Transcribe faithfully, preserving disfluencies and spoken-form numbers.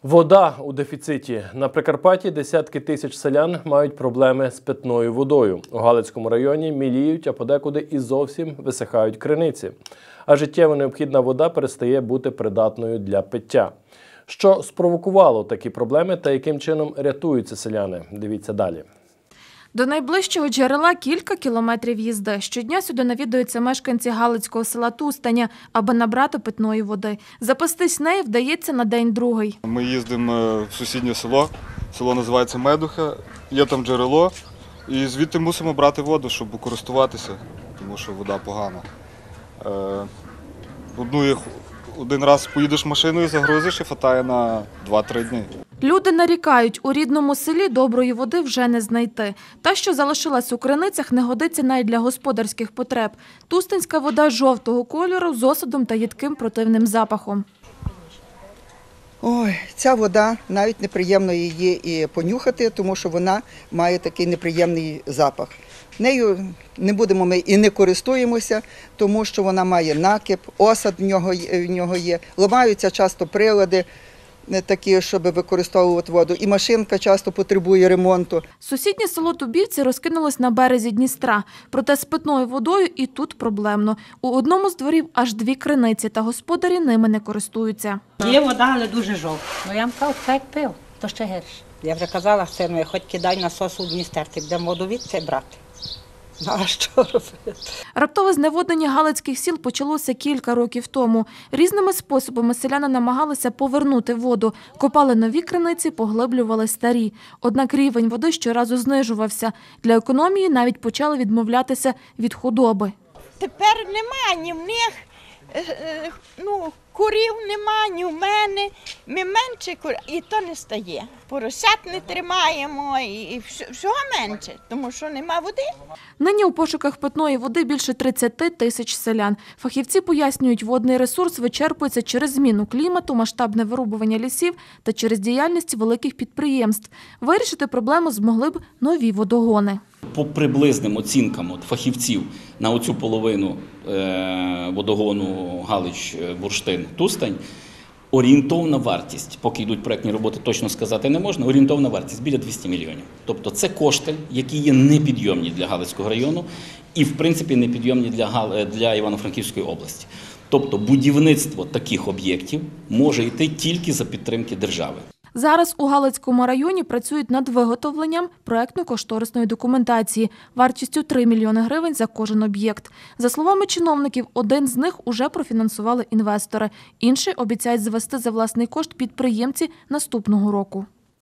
Вода у дефіциті. На Прикарпатті десятки тисяч селян мають проблеми з питною водою. У Галицькому районі міліють, а подекуди і зовсім висихають криниці. А життєво необхідна вода перестає бути придатною для пиття. Що спровокувало такі проблеми та яким чином рятуються селяни? Дивіться далі. До найближчого джерела кілька кілометрів їзди. Щодня сюди навідуються мешканці Галицького села Тустаня, аби набрати питної води. Запастись нею вдається на день-другий. Ми їздимо в сусіднє село, село називається Медуха, є там джерело, і звідти мусимо брати воду, щоб користуватися, тому що вода погана. Одну, один раз поїдеш машиною, загрузиш і хватає на два-три дні. Люди нарікають, у рідному селі доброї води вже не знайти. Та, що залишилась у криницях, не годиться навіть для господарських потреб. Тустанська вода жовтого кольору з осадом та їдким противним запахом. Ой, ця вода, навіть неприємно її і понюхати, тому що вона має такий неприємний запах. Нею не будемо ми і не користуємося, тому що вона має накип, осад в нього, в нього є. Ламаються часто прилади такі, щоб використовувати воду. І машинка часто потребує ремонту. Сусіднє село Тубівці розкинулось на березі Дністра. Проте з питною водою і тут проблемно. У одному з дворів аж дві криниці, та господарі ними не користуються. Є вода, але дуже жовта. Ну я вам кажу, так пив, то ще гірше. Я вже казала сину, хоч кидай насос у Дністер, ти будемо воду відси брати. Ну, а що робити? Раптове зневоднення галицьких сіл почалося кілька років тому. Різними способами селяни намагалися повернути воду. Копали нові криниці, поглиблювали старі. Однак рівень води щоразу знижувався. Для економії навіть почали відмовлятися від худоби. Тепер нема ні в них, ну, курів нема, ні в мене. Ми менше курів, і то не стає. Поросят не тримаємо, і всього менше, тому що нема води. Нині у пошуках питної води більше тридцяти тисяч селян. Фахівці пояснюють, водний ресурс вичерпується через зміну клімату, масштабне вирубування лісів та через діяльність великих підприємств. Вирішити проблему змогли б нові водогони. По приблизним оцінкам от, фахівців на оцю половину е, водогону Галич-Бурштин-Тустань, орієнтовна вартість, поки йдуть проєктні роботи, точно сказати не можна, орієнтовна вартість біля двохсот мільйонів. Тобто це кошти, які є непідйомні для Галицького району і, в принципі, непідйомні для, для Івано-Франківської області. Тобто будівництво таких об'єктів може йти тільки за підтримки держави. Зараз у Галицькому районі працюють над виготовленням проєктно-кошторисної документації вартістю три мільйони гривень за кожен об'єкт. За словами чиновників, один з них уже профінансували інвестори. Інший обіцяють звести за власний кошт підприємці наступного року.